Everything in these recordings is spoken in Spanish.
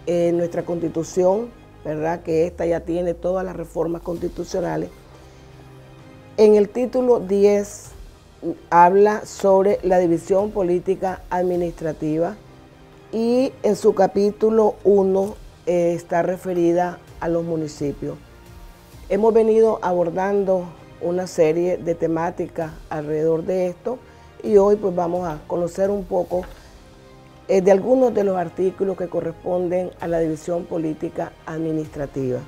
nuestra Constitución, ¿verdad? Que esta ya tiene todas las reformas constitucionales. En el título 10 habla sobre la división política administrativa y en su capítulo 1 está referida a los municipios. Hemos venido abordando una serie de temáticas alrededor de esto y hoy pues vamos a conocer un poco de algunos de los artículos que corresponden a la división política administrativa.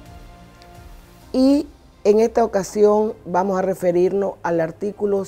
Y en esta ocasión vamos a referirnos al artículo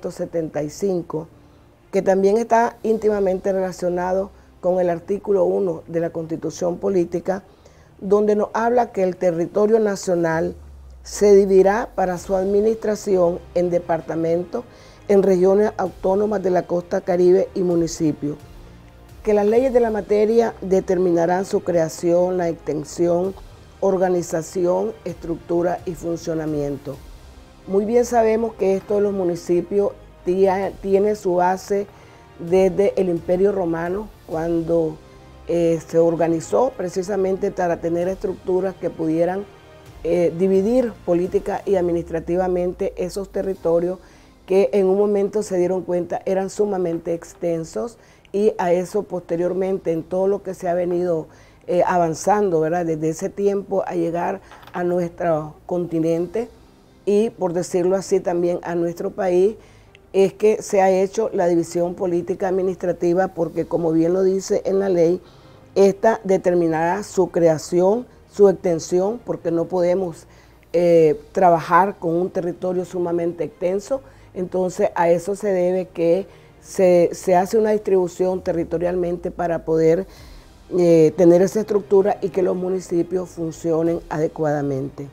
175, que también está íntimamente relacionado con el artículo 1 de la Constitución Política, donde nos habla que el territorio nacional se dividirá para su administración en departamentos, en regiones autónomas de la costa caribe y municipios, que las leyes de la materia determinarán su creación, la extensión, organización, estructura y funcionamiento. Muy bien sabemos que esto de los municipios tiene su base desde el Imperio Romano, cuando se organizó precisamente para tener estructuras que pudieran dividir política y administrativamente esos territorios que en un momento se dieron cuenta eran sumamente extensos, y a eso posteriormente en todo lo que se ha venido avanzando, ¿verdad? Desde ese tiempo a llegar a nuestro continente y, por decirlo así, también a nuestro país, es que se ha hecho la división política administrativa porque, como bien lo dice en la ley, esta determinará su creación, su extensión, porque no podemos trabajar con un territorio sumamente extenso. Entonces a eso se debe que se hace una distribución territorialmente para poder tener esa estructura y que los municipios funcionen adecuadamente.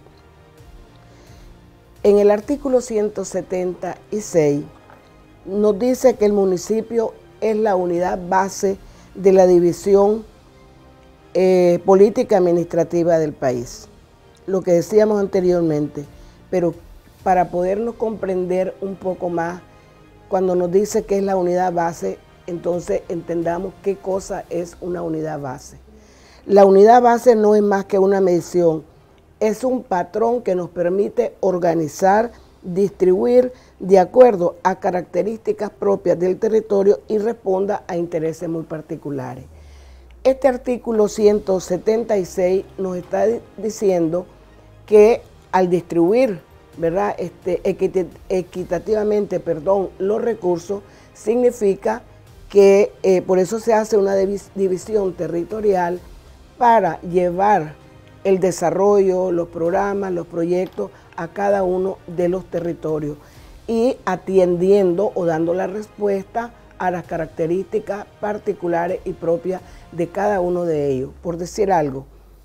En el artículo 176 nos dice que el municipio es la unidad base de la división política administrativa del país, lo que decíamos anteriormente, pero para podernos comprender un poco más, cuando nos dice que es la unidad base, entonces entendamos qué cosa es una unidad base. La unidad base no es más que una medición, es un patrón que nos permite organizar, distribuir de acuerdo a características propias del territorio y responda a intereses muy particulares. Este artículo 176 nos está diciendo que al distribuir, ¿verdad? Equitativamente, los recursos, significa que por eso se hace una división territorial para llevar el desarrollo, los programas, los proyectos a cada uno de los territorios y atendiendo o dando la respuesta a las características particulares y propias de cada uno de ellos. Por decir algo,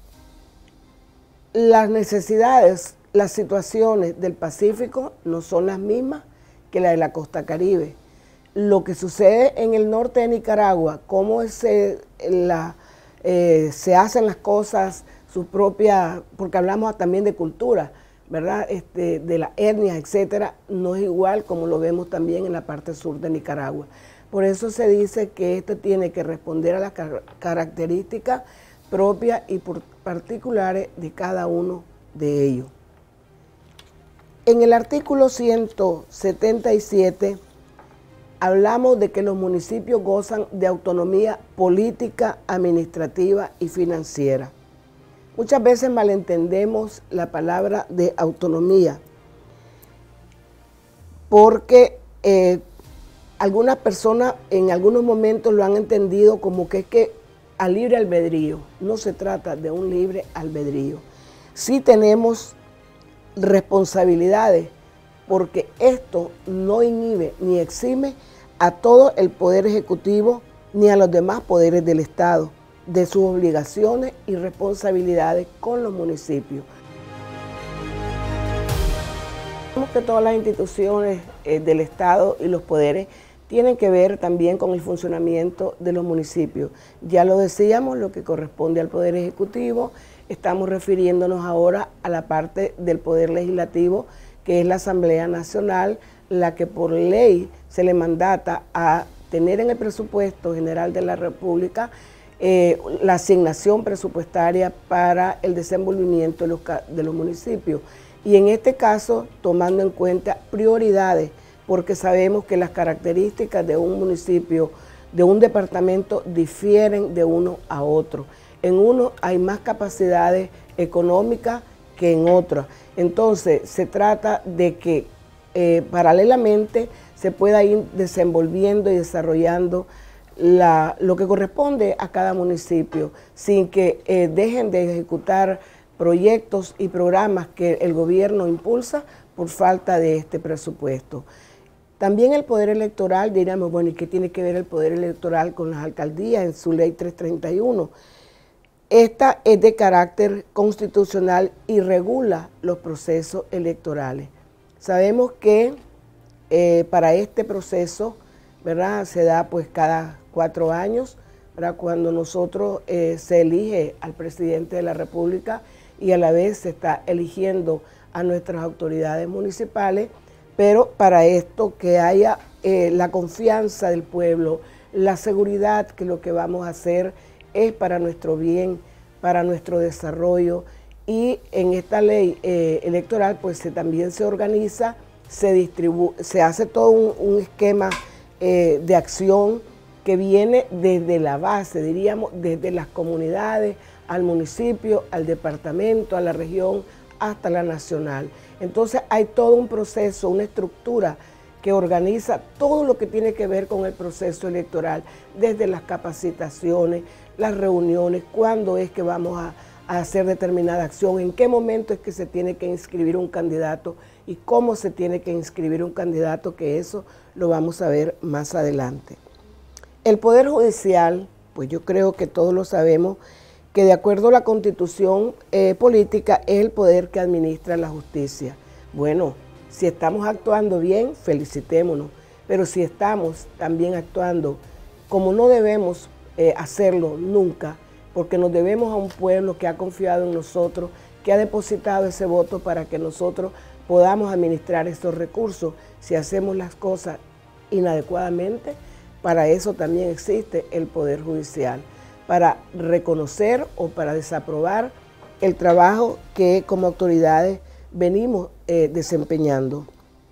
las necesidades, las situaciones del Pacífico no son las mismas que las de la costa caribe. Lo que sucede en el norte de Nicaragua, cómo se hacen las cosas, su propia, porque hablamos también de cultura, ¿verdad? De la etnia, etcétera, no es igual como lo vemos también en la parte sur de Nicaragua. Por eso se dice que esto tiene que responder a las características propias y particulares de cada uno de ellos. En el artículo 177 hablamos de que los municipios gozan de autonomía política, administrativa y financiera. Muchas veces malentendemos la palabra de autonomía porque algunas personas en algunos momentos lo han entendido como que es que a libre albedrío. No se trata de un libre albedrío. Sí tenemos responsabilidades porque esto no inhibe ni exime a todo el Poder Ejecutivo ni a los demás poderes del Estado de sus obligaciones y responsabilidades con los municipios. Sabemos que todas las instituciones del Estado y los poderes tienen que ver también con el funcionamiento de los municipios. Ya lo decíamos, lo que corresponde al Poder Ejecutivo, estamos refiriéndonos ahora a la parte del Poder Legislativo, que es la Asamblea Nacional, la que por ley se le mandata a tener en el presupuesto general de la República la asignación presupuestaria para el desenvolvimiento de los municipios. Y en este caso, tomando en cuenta prioridades, porque sabemos que las características de un municipio, de un departamento, difieren de uno a otro. En uno hay más capacidades económicas que en otros. Entonces, se trata de que paralelamente se pueda ir desenvolviendo y desarrollando lo que corresponde a cada municipio, sin que dejen de ejecutar proyectos y programas que el gobierno impulsa por falta de este presupuesto. También el poder electoral, diríamos, bueno, ¿y qué tiene que ver el poder electoral con las alcaldías en su ley 331? Esta es de carácter constitucional y regula los procesos electorales. Sabemos que para este proceso, ¿verdad?, se da pues cada 4 años, ¿verdad?, cuando nosotros se elige al presidente de la República y a la vez se está eligiendo a nuestras autoridades municipales, pero para esto que haya la confianza del pueblo, la seguridad que lo que vamos a hacer es para nuestro bien, para nuestro desarrollo, y en esta ley electoral pues también se organiza, se hace todo un esquema de acción que viene desde la base, diríamos, desde las comunidades, al municipio, al departamento, a la región, hasta la nacional. Entonces hay todo un proceso, una estructura que organiza todo lo que tiene que ver con el proceso electoral, desde las capacitaciones, las reuniones, cuándo es que vamos a hacer determinada acción, en qué momento es que se tiene que inscribir un candidato y cómo se tiene que inscribir un candidato, que eso lo vamos a ver más adelante. El Poder Judicial, pues yo creo que todos lo sabemos, que de acuerdo a la Constitución política es el poder que administra la justicia. Bueno, si estamos actuando bien, felicitémonos, pero si estamos también actuando como no debemos hacerlo nunca, porque nos debemos a un pueblo que ha confiado en nosotros, que ha depositado ese voto para que nosotros podamos administrar estos recursos. Si hacemos las cosas inadecuadamente, para eso también existe el Poder Judicial, para reconocer o para desaprobar el trabajo que como autoridades venimos desempeñando.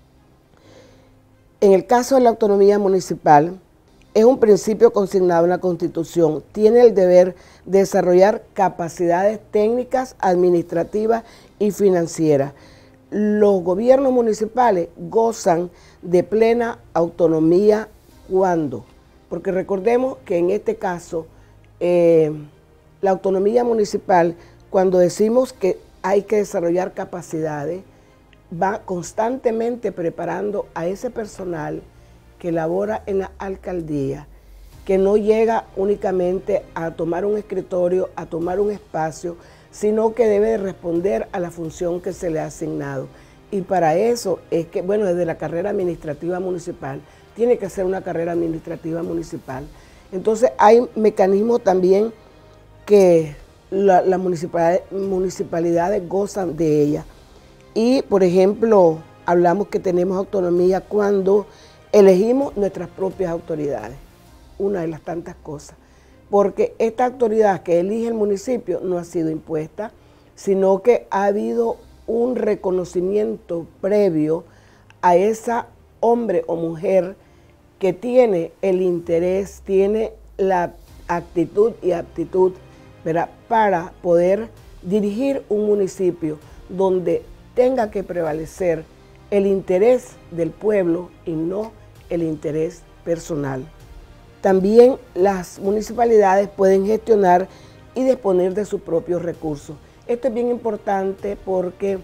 En el caso de la autonomía municipal, es un principio consignado en la Constitución. Tiene el deber de desarrollar capacidades técnicas, administrativas y financieras. Los gobiernos municipales gozan de plena autonomía. ¿Cuándo? Porque recordemos que en este caso, la autonomía municipal, cuando decimos que hay que desarrollar capacidades, va constantemente preparando a ese personal que labora en la alcaldía, que no llega únicamente a tomar un escritorio, a tomar un espacio, sino que debe responder a la función que se le ha asignado. Y para eso es que, bueno, desde la carrera administrativa municipal, tiene que ser una carrera administrativa municipal. Entonces hay mecanismos también que las municipalidades gozan de ella. Y, por ejemplo, hablamos que tenemos autonomía cuando elegimos nuestras propias autoridades, una de las tantas cosas, porque esta autoridad que elige el municipio no ha sido impuesta, sino que ha habido un reconocimiento previo a esa hombre o mujer que tiene el interés, tiene la actitud y aptitud, ¿verdad?, para poder dirigir un municipio donde tenga que prevalecer el interés del pueblo y no el interés personal. También las municipalidades pueden gestionar y disponer de sus propios recursos. Esto es bien importante porque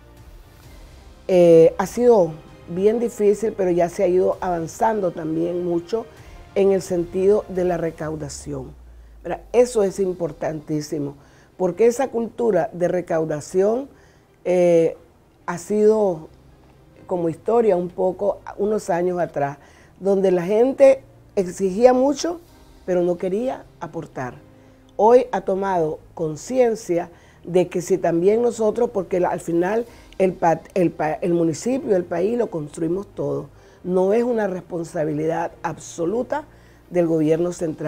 ha sido bien difícil, pero ya se ha ido avanzando también mucho en el sentido de la recaudación. ¿Verdad? Eso es importantísimo, porque esa cultura de recaudación ha sido como historia un poco unos años atrás, donde la gente exigía mucho, pero no quería aportar. Hoy ha tomado conciencia de que si también nosotros, porque al final el municipio, el país lo construimos todos, no es una responsabilidad absoluta del gobierno central.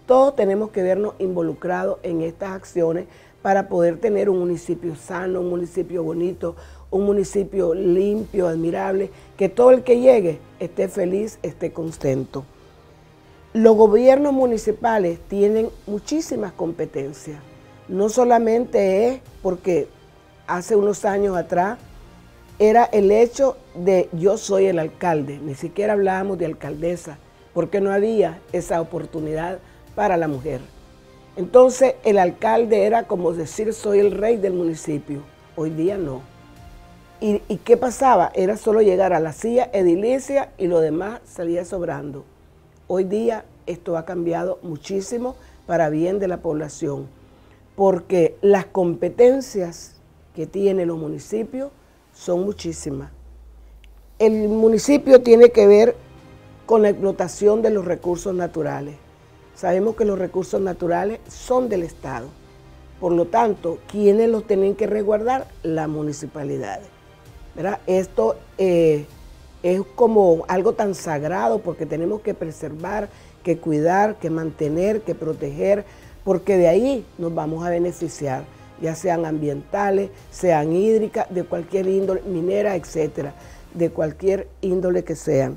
Todos tenemos que vernos involucrados en estas acciones para poder tener un municipio sano, un municipio bonito, un municipio limpio, admirable, que todo el que llegue esté feliz, esté contento. Los gobiernos municipales tienen muchísimas competencias. No solamente es porque hace unos años atrás era el hecho de yo soy el alcalde, ni siquiera hablábamos de alcaldesa, porque no había esa oportunidad para la mujer. Entonces el alcalde era como decir soy el rey del municipio. Hoy día no. ¿Y qué pasaba? Era solo llegar a la silla edilicia y lo demás salía sobrando. Hoy día esto ha cambiado muchísimo para bien de la población, porque las competencias que tienen los municipios son muchísimas. El municipio tiene que ver con la explotación de los recursos naturales. Sabemos que los recursos naturales son del Estado. Por lo tanto, ¿quiénes los tienen que resguardar? Las municipalidades, ¿verdad? Esto es como algo tan sagrado porque tenemos que preservar, que cuidar, que mantener, que proteger, porque de ahí nos vamos a beneficiar, ya sean ambientales, sean hídricas, de cualquier índole, minera, etcétera, de cualquier índole que sean.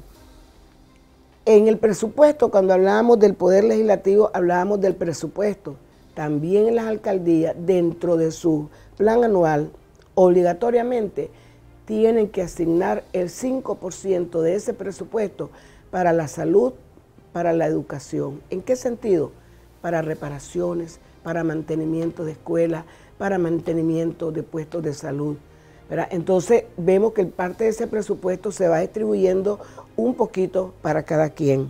En el presupuesto, cuando hablábamos del Poder Legislativo, hablábamos del presupuesto. También en las alcaldías, dentro de su plan anual, obligatoriamente tienen que asignar el 5% de ese presupuesto para la salud, para la educación. ¿En qué sentido? Para reparaciones, para mantenimiento de escuelas, para mantenimiento de puestos de salud, ¿verdad? Entonces vemos que parte de ese presupuesto se va distribuyendo un poquito para cada quien.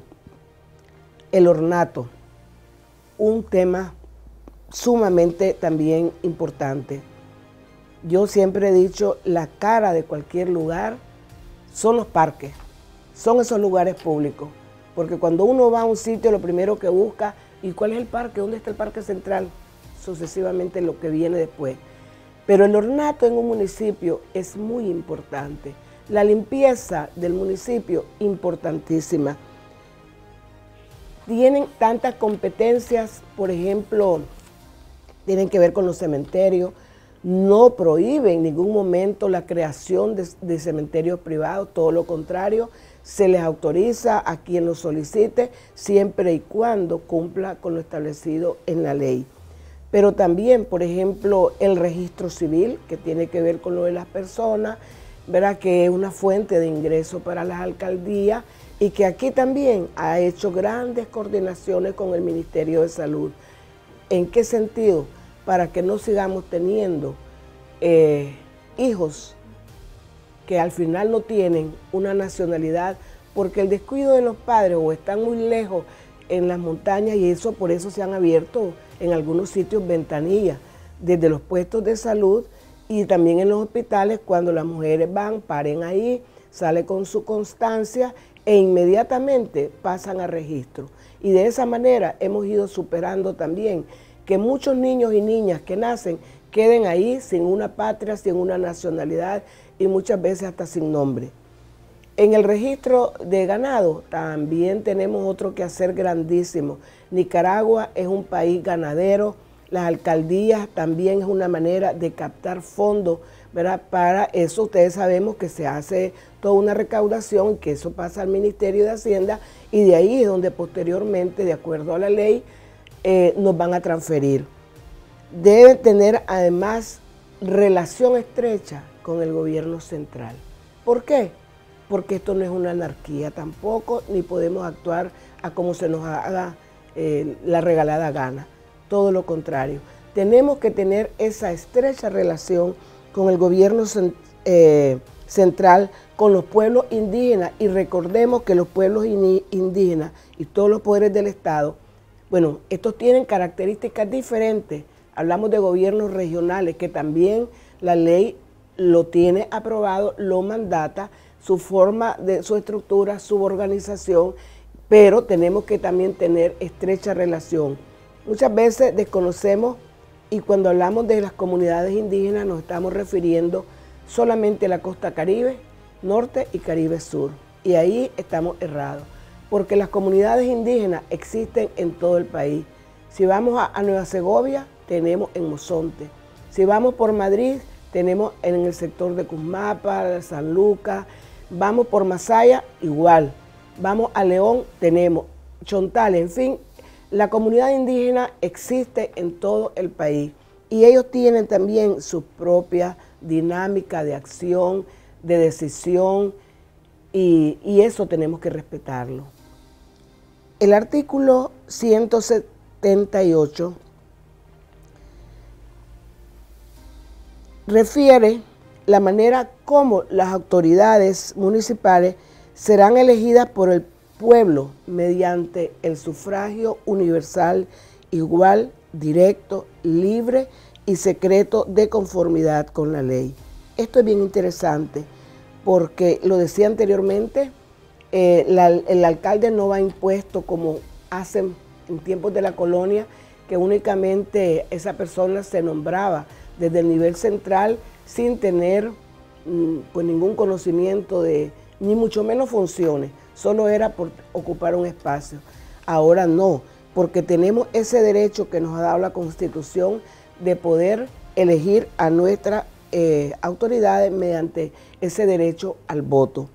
El ornato, un tema sumamente también importante. Yo siempre he dicho, la cara de cualquier lugar son los parques, son esos lugares públicos, porque cuando uno va a un sitio lo primero que busca, ¿y cuál es el parque? ¿Dónde está el parque central? Sucesivamente lo que viene después. Pero el ornato en un municipio es muy importante. La limpieza del municipio, importantísima. Tienen tantas competencias, por ejemplo, tienen que ver con los cementerios. No prohíben en ningún momento la creación de cementerios privados, todo lo contrario, se les autoriza a quien lo solicite siempre y cuando cumpla con lo establecido en la ley. Pero también, por ejemplo, el registro civil, que tiene que ver con lo de las personas, ¿verdad? Que es una fuente de ingreso para las alcaldías y que aquí también ha hecho grandes coordinaciones con el Ministerio de Salud. ¿En qué sentido? Para que no sigamos teniendo hijos que al final no tienen una nacionalidad porque el descuido de los padres o están muy lejos en las montañas y eso por eso se han abierto en algunos sitios ventanillas desde los puestos de salud y también en los hospitales cuando las mujeres van, paren ahí, sale con su constancia e inmediatamente pasan a registro. Y de esa manera hemos ido superando también que muchos niños y niñas que nacen queden ahí sin una patria, sin una nacionalidad y muchas veces hasta sin nombre. En el registro de ganado también tenemos otro quehacer grandísimo. Nicaragua es un país ganadero, las alcaldías también es una manera de captar fondos, ¿verdad? Para eso ustedes sabemos que se hace toda una recaudación, que eso pasa al Ministerio de Hacienda y de ahí es donde posteriormente, de acuerdo a la ley, nos van a transferir. Deben tener además relación estrecha con el gobierno central. ¿Por qué? Porque esto no es una anarquía tampoco, ni podemos actuar a como se nos haga la regalada gana. Todo lo contrario. Tenemos que tener esa estrecha relación con el gobierno central, con los pueblos indígenas, y recordemos que los pueblos indígenas y todos los poderes del Estado, bueno, estos tienen características diferentes. Hablamos de gobiernos regionales, que también la ley lo tiene aprobado, lo mandata, su forma, su estructura, su organización, pero tenemos que también tener estrecha relación. Muchas veces desconocemos y cuando hablamos de las comunidades indígenas nos estamos refiriendo solamente a la costa Caribe, norte y Caribe sur. Y ahí estamos errados. porque las comunidades indígenas existen en todo el país. Si vamos a Nueva Segovia, tenemos en Mozonte. Si vamos por Madrid, tenemos en el sector de Cusmapa, San Lucas. Vamos por Masaya, igual. Vamos a León, tenemos Chontales, en fin. La comunidad indígena existe en todo el país y ellos tienen también su propia dinámica de acción, de decisión, y eso tenemos que respetarlo. El artículo 178 refiere la manera como las autoridades municipales serán elegidas por el pueblo mediante el sufragio universal, igual, directo, libre y secreto de conformidad con la ley. Esto es bien interesante porque, lo decía anteriormente, el alcalde no va impuesto como hacen en tiempos de la colonia, que únicamente esa persona se nombraba desde el nivel central sin tener pues ningún conocimiento de, ni mucho menos funciones, solo era por ocupar un espacio. Ahora no, porque tenemos ese derecho que nos ha dado la Constitución de poder elegir a nuestras autoridades mediante ese derecho al voto.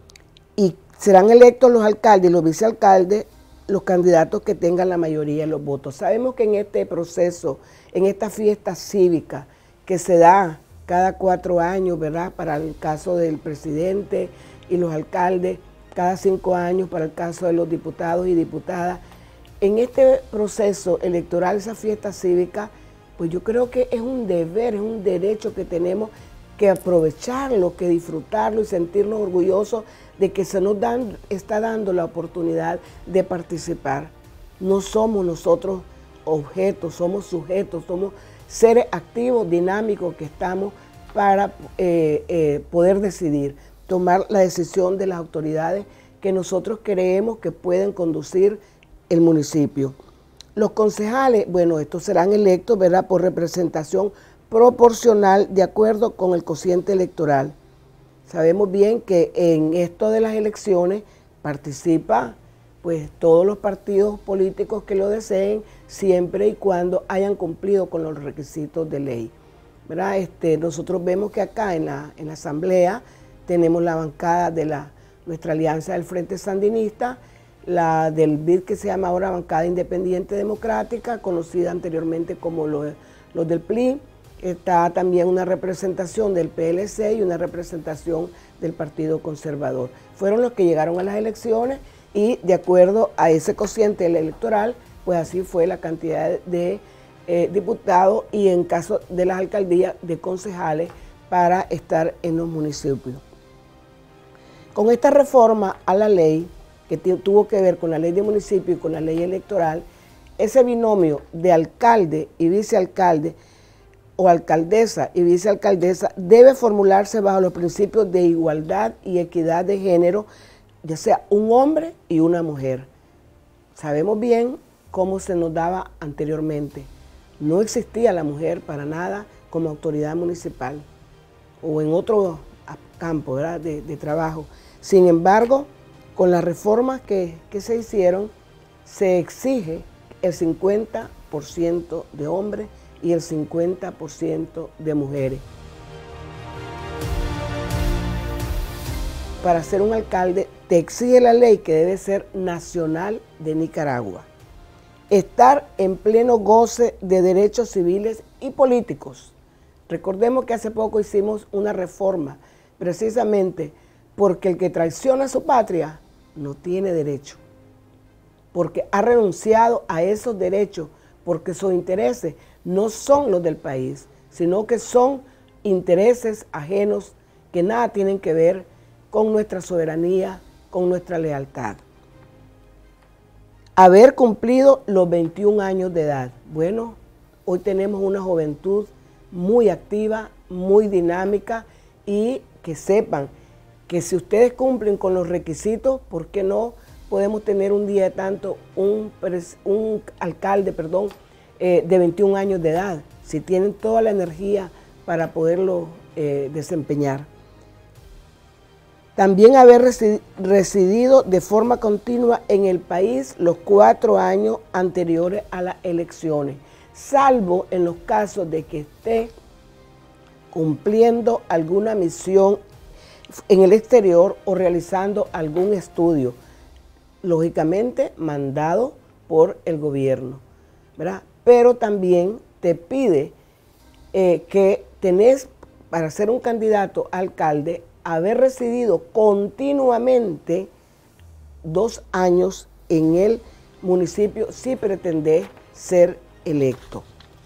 Y serán electos los alcaldes y los vicealcaldes, los candidatos que tengan la mayoría de los votos. Sabemos que en este proceso, en esta fiesta cívica que se da cada 4 años, ¿verdad? Para el caso del presidente y los alcaldes, cada 5 años para el caso de los diputados y diputadas. En este proceso electoral, esa fiesta cívica, pues yo creo que es un deber, es un derecho que tenemos que aprovecharlo, que disfrutarlo y sentirnos orgullosos de que se nos está dando la oportunidad de participar. No somos nosotros objetos, somos sujetos, somos seres activos, dinámicos, que estamos para poder decidir, tomar la decisión de las autoridades que nosotros creemos que pueden conducir el municipio. Los concejales, bueno, estos serán electos, ¿verdad?, por representación proporcional de acuerdo con el cociente electoral. Sabemos bien que en esto de las elecciones participa pues todos los partidos políticos que lo deseen, siempre y cuando hayan cumplido con los requisitos de ley, ¿verdad? Nosotros vemos que acá en la asamblea tenemos la bancada de nuestra alianza del Frente Sandinista, la del BID, que se llama ahora Bancada Independiente Democrática, conocida anteriormente como los del PLI. Está también una representación del PLC y una representación del Partido Conservador. Fueron los que llegaron a las elecciones y de acuerdo a ese cociente electoral, pues así fue la cantidad de diputados y en caso de las alcaldías de concejales para estar en los municipios. Con esta reforma a la ley, que tuvo que ver con la ley de municipio y con la ley electoral, ese binomio de alcalde y vicealcalde o alcaldesa y vicealcaldesa debe formularse bajo los principios de igualdad y equidad de género, ya sea un hombre y una mujer. Sabemos bien cómo se nos daba anteriormente. No existía la mujer para nada como autoridad municipal o en otro campo, ¿verdad?, de trabajo. Sin embargo, con las reformas que se hicieron, se exige el 50% de hombres y el 50% de mujeres. Para ser un alcalde, te exige la ley que debe ser nacional de Nicaragua. Estar en pleno goce de derechos civiles y políticos. Recordemos que hace poco hicimos una reforma, precisamente porque el que traiciona a su patria no tiene derecho, porque ha renunciado a esos derechos, porque sus intereses no son los del país, sino que son intereses ajenos que nada tienen que ver con nuestra soberanía, con nuestra lealtad. Haber cumplido los 21 años de edad. Bueno, hoy tenemos una juventud muy activa, muy dinámica, y que sepan que si ustedes cumplen con los requisitos, ¿por qué no podemos tener un día de tanto un alcalde, de 21 años de edad, si tienen toda la energía para poderlo desempeñar? También haber residido de forma continua en el país los 4 años anteriores a las elecciones, salvo en los casos de que esté cumpliendo alguna misión en el exterior o realizando algún estudio, lógicamente mandado por el gobierno, ¿verdad? Pero también te pide que tenés, para ser un candidato a alcalde, haber residido continuamente 2 años en el municipio si pretendés ser electo.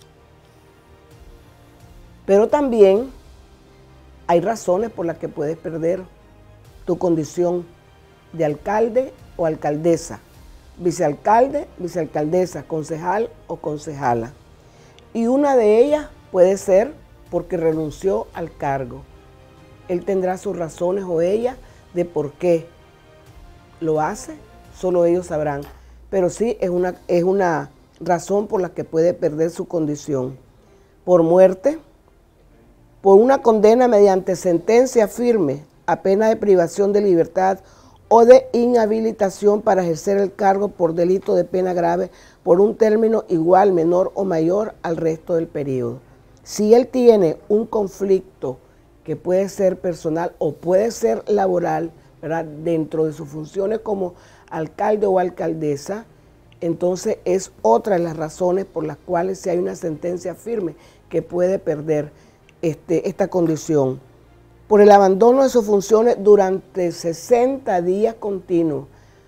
Pero también hay razones por las que puedes perder tu condición de alcalde o alcaldesa, vicealcalde, vicealcaldesa, concejal o concejala. Y una de ellas puede ser porque renunció al cargo. Él tendrá sus razones o ella de por qué lo hace, solo ellos sabrán. Pero sí es una razón por la que puede perder su condición. Por muerte, por una condena mediante sentencia firme a pena de privación de libertad o de inhabilitación para ejercer el cargo por delito de pena grave por un término igual, menor o mayor al resto del periodo. Si él tiene un conflicto que puede ser personal o puede ser laboral, ¿verdad?, dentro de sus funciones como alcalde o alcaldesa, entonces es otra de las razones por las cuales si hay una sentencia firme que puede perder esta condición. Por el abandono de sus funciones durante 60 días continuos.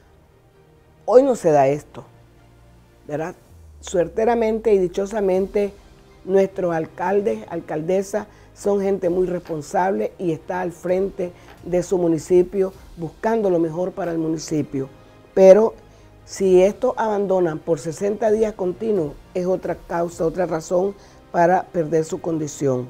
Hoy no se da esto, ¿verdad? Suerteramente y dichosamente nuestros alcaldes, alcaldesas, son gente muy responsable y está al frente de su municipio buscando lo mejor para el municipio. Pero si estos abandonan por 60 días continuos, es otra causa, otra razón para perder su condición.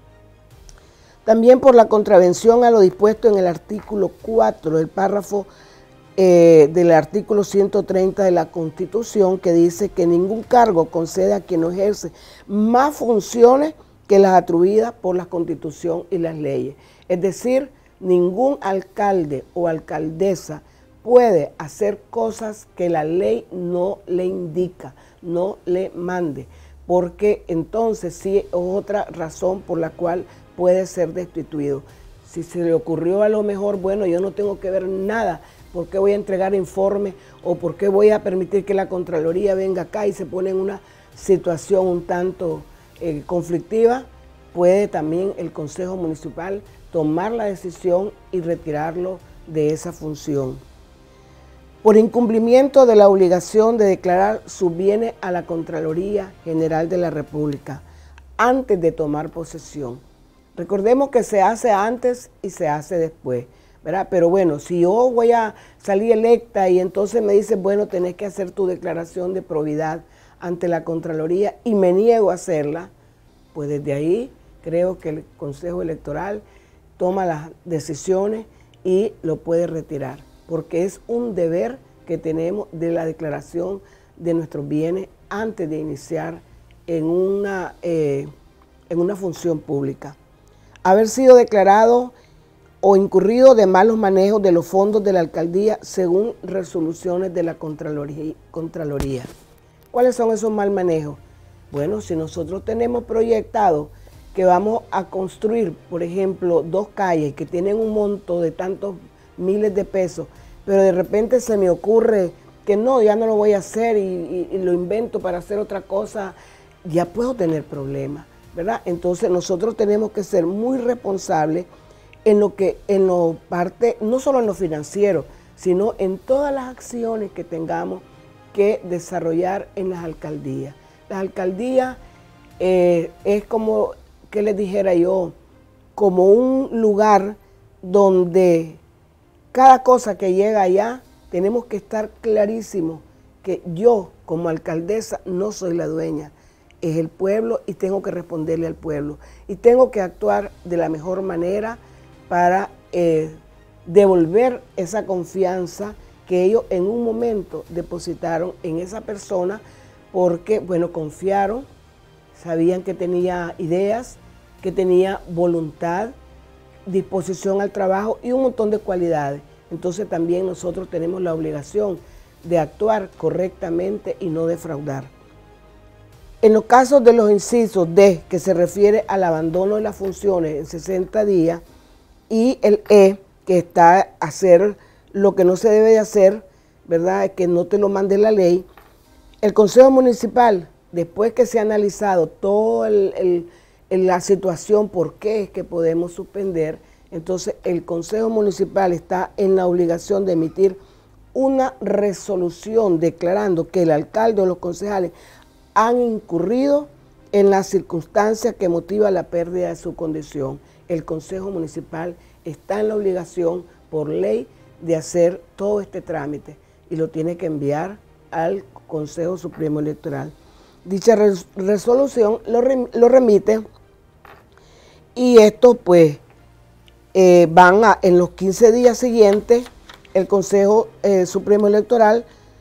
También por la contravención a lo dispuesto en el artículo 4 del párrafo del artículo 130 de la Constitución, que dice que ningún cargo concede a quien no ejerce más funciones que las atribuidas por la Constitución y las leyes. Es decir, ningún alcalde o alcaldesa puede hacer cosas que la ley no le indica, no le mande, porque entonces sí es otra razón por la cual puede ser destituido. Si se le ocurrió a lo mejor, bueno, yo no tengo que ver nada, ¿por qué voy a entregar informe o por qué voy a permitir que la Contraloría venga acá y se pone en una situación un tanto conflictiva? Puede también el Consejo Municipal tomar la decisión y retirarlo de esa función. Por incumplimiento de la obligación de declarar sus bienes a la Contraloría General de la República antes de tomar posesión. Recordemos que se hace antes y se hace después, ¿verdad? Pero bueno, si yo voy a salir electa y entonces me dicen, bueno, tenés que hacer tu declaración de probidad ante la Contraloría y me niego a hacerla, pues desde ahí creo que el Consejo Electoral toma las decisiones y lo puede retirar, porque es un deber que tenemos de la declaración de nuestros bienes antes de iniciar en una función pública. Haber sido declarado o incurrido de malos manejos de los fondos de la alcaldía según resoluciones de la Contraloría. ¿Cuáles son esos mal manejos? Bueno, si nosotros tenemos proyectado que vamos a construir, por ejemplo, 2 calles que tienen un monto de tantos miles de pesos, pero de repente se me ocurre que no, ya no lo voy a hacer y lo invento para hacer otra cosa, ya puedo tener problemas, ¿verdad? Entonces nosotros tenemos que ser muy responsables no solo en lo financiero, sino en todas las acciones que tengamos que desarrollar en las alcaldías. Las alcaldías es como, ¿qué les dijera yo? Como un lugar donde cada cosa que llega allá, tenemos que estar clarísimos que yo como alcaldesa no soy la dueña, es el pueblo y tengo que responderle al pueblo. Y tengo que actuar de la mejor manera para devolver esa confianza que ellos en un momento depositaron en esa persona porque, bueno, confiaron, sabían que tenía ideas, que tenía voluntad, disposición al trabajo y un montón de cualidades. Entonces también nosotros tenemos la obligación de actuar correctamente y no defraudar. En los casos de los incisos D, que se refiere al abandono de las funciones en 60 días, y el E, que está a hacer lo que no se debe de hacer, ¿verdad?, que no te lo mande la ley, el Consejo Municipal, después que se ha analizado toda la situación, por qué es que podemos suspender, entonces el Consejo Municipal está en la obligación de emitir una resolución declarando que el alcalde o los concejales han incurrido en las circunstancias que motiva la pérdida de su condición. El Consejo Municipal está en la obligación por ley de hacer todo este trámite y lo tiene que enviar al Consejo Supremo Electoral. Dicha resolución lo remite y esto pues en los 15 días siguientes el Consejo Supremo Electoral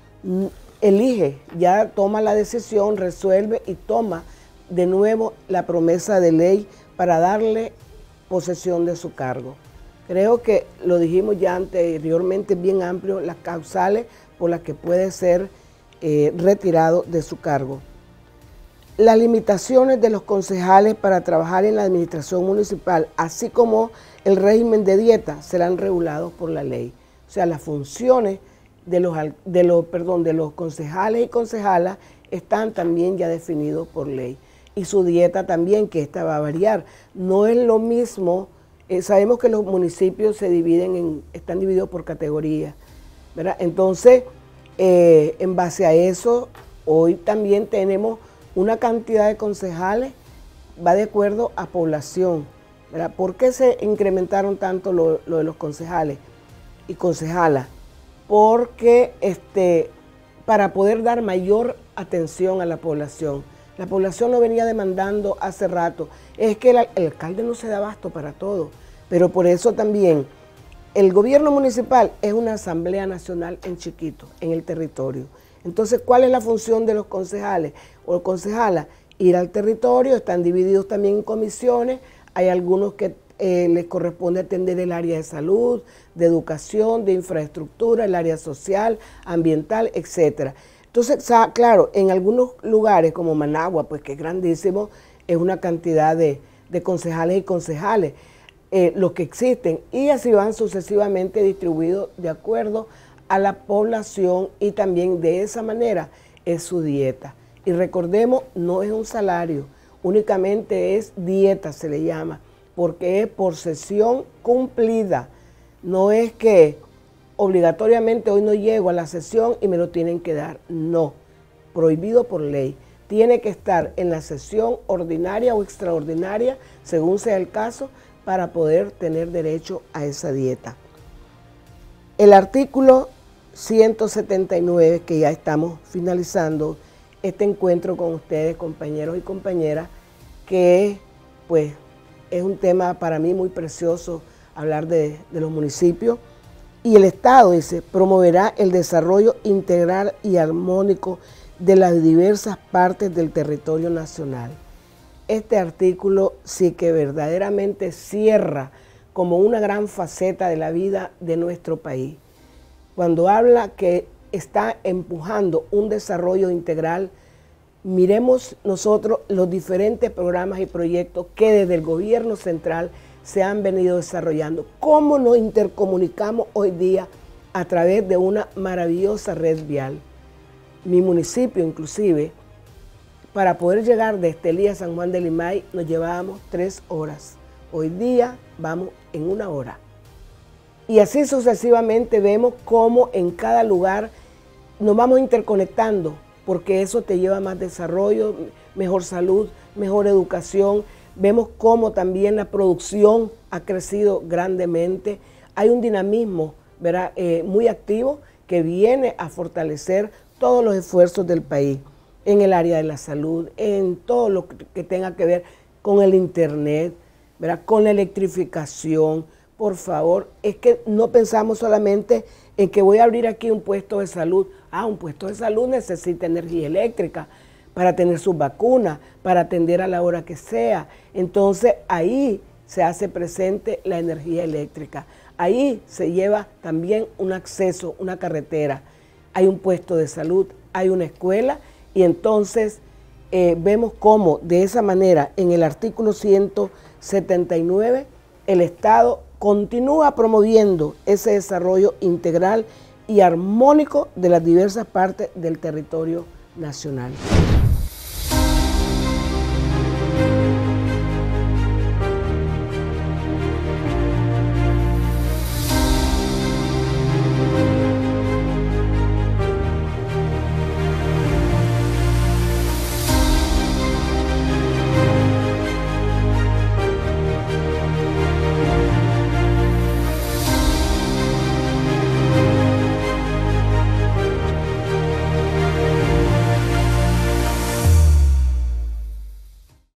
elige, ya toma la decisión, resuelve y toma de nuevo la promesa de ley para darle posesión de su cargo. Creo que lo dijimos ya anteriormente, bien amplio, las causales por las que puede ser retirado de su cargo. Las limitaciones de los concejales para trabajar en la administración municipal, así como el régimen de dieta, serán regulados por la ley. O sea, las funciones de los concejales y concejalas están también ya definidos por ley. Y su dieta también, que esta va a variar. No es lo mismo, sabemos que los municipios están divididos por categorías, ¿verdad? Entonces, en base a eso, hoy también tenemos una cantidad de concejales, va de acuerdo a población, ¿verdad? ¿Por qué se incrementaron tanto lo de los concejales y concejalas? Porque para poder dar mayor atención a la población. La población lo venía demandando hace rato. Es que el alcalde no se da abasto para todo, pero por eso también el gobierno municipal es una asamblea nacional en chiquito, en el territorio. Entonces, ¿cuál es la función de los concejales o concejalas? Ir al territorio, están divididos también en comisiones, hay algunos que les corresponde atender el área de salud, de educación, de infraestructura, el área social, ambiental, etcétera. Entonces, claro, en algunos lugares como Managua, pues que es grandísimo, es una cantidad de concejales y concejales los que existen, y así van sucesivamente distribuidos de acuerdo a la población, y también de esa manera es su dieta. Y recordemos, no es un salario, únicamente es dieta, se le llama, porque es por sesión cumplida. No es que obligatoriamente hoy no llego a la sesión y me lo tienen que dar. No, prohibido por ley. Tiene que estar en la sesión ordinaria o extraordinaria, según sea el caso, para poder tener derecho a esa dieta. El artículo 179, que ya estamos finalizando este encuentro con ustedes, compañeros y compañeras, que pues es un tema para mí muy precioso hablar de los municipios. Y el Estado, dice, promoverá el desarrollo integral y armónico de las diversas partes del territorio nacional. Este artículo sí que verdaderamente cierra como una gran faceta de la vida de nuestro país. Cuando habla que está empujando un desarrollo integral, miremos nosotros los diferentes programas y proyectos que desde el gobierno central se han venido desarrollando. ¿Cómo nos intercomunicamos hoy día a través de una maravillosa red vial? Mi municipio, inclusive, para poder llegar de Estelí a San Juan de Limay, nos llevábamos 3 horas. Hoy día vamos en 1 hora. Y así sucesivamente vemos cómo en cada lugar nos vamos interconectando, porque eso te lleva a más desarrollo, mejor salud, mejor educación. Vemos cómo también la producción ha crecido grandemente. Hay un dinamismo, ¿verdad?, muy activo que viene a fortalecer todos los esfuerzos del país en el área de la salud, en todo lo que tenga que ver con el internet, ¿verdad?, con la electrificación. Por favor, es que no pensamos solamente en que voy a abrir aquí un puesto de salud. Un puesto de salud necesita energía eléctrica para tener sus vacunas, para atender a la hora que sea. Entonces, ahí se hace presente la energía eléctrica. Ahí se lleva también un acceso, una carretera, hay un puesto de salud, hay una escuela, y entonces vemos cómo de esa manera en el artículo 179 el Estado continúa promoviendo ese desarrollo integral y armónico de las diversas partes del territorio nacional.